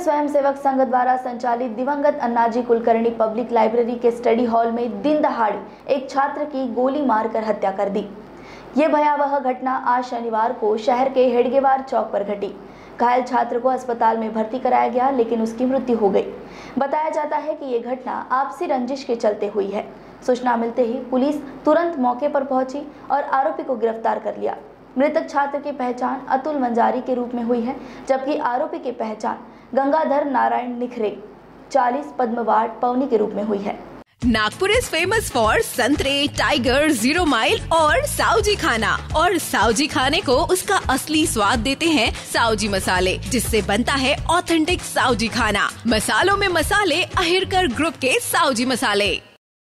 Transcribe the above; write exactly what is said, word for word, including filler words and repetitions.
स्वयंसेवक संघ द्वारा संचालित दिवंगत अन्नाजी कुलकर्णी पब्लिक लाइब्रेरी के स्टडी हॉल में दिन दहाड़े एक छात्र की गोली मारकर हत्या कर दी। ये भयावह घटना आज शनिवार को शहर के हेडगेवार चौक पर घटी। घायल छात्र को अस्पताल में भर्ती कराया गया, लेकिन उसकी मृत्यु हो गई। बताया जाता है कि ये घटना आपसी रंजिश के चलते हुई है। सूचना मिलते ही पुलिस तुरंत मौके पर पहुंची और आरोपी को गिरफ्तार कर लिया। मृतक छात्र की पहचान अतुल मंजारी के रूप में हुई है, जबकि आरोपी की पहचान गंगाधर नारायण निखरे चालीस पद्मवाड़ पवनी के रूप में हुई है। नागपुर इज फेमस फॉर संतरे, टाइगर, जीरो माइल और साउजी खाना। और साउजी खाने को उसका असली स्वाद देते हैं साउजी मसाले, जिससे बनता है ऑथेंटिक साउजी खाना। मसालों में मसाले अहिरकर ग्रुप के साउजी मसाले।